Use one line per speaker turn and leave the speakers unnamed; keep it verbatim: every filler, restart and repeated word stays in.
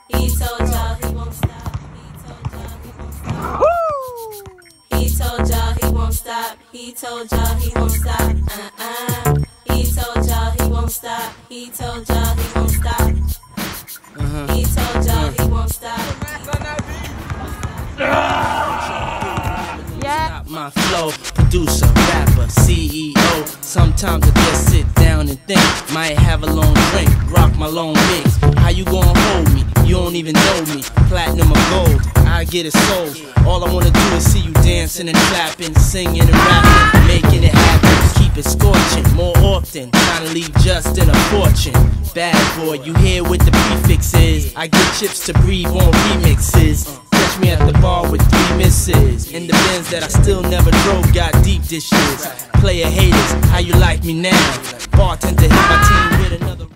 He told y'all he won't stop. He told y'all he won't stop. He told y'all he won't stop. Uh-uh. He told y'all he won't stop. He told y'all he won't stop. Uh-huh. He told y'all he won't stop.
Yeah. My flow, producer, rapper, C E O. Sometimes I just sit down and think. Might have a long drink, rock my long mix. How you gonna hold me? You don't even know me. Platinum or gold, I get it sold. All I wanna do is see you dancing and clapping, singing and rapping, making it happen. Keep it scorching more often. Trying to leave just in a fortune. Bad boy, you hear what the prefix is. I get chips to breathe on remixes. Catch me at the bar with three misses. In the Benz that I still never drove, got deep dishes. Player haters, how you like me now? Bartender hit my team with another.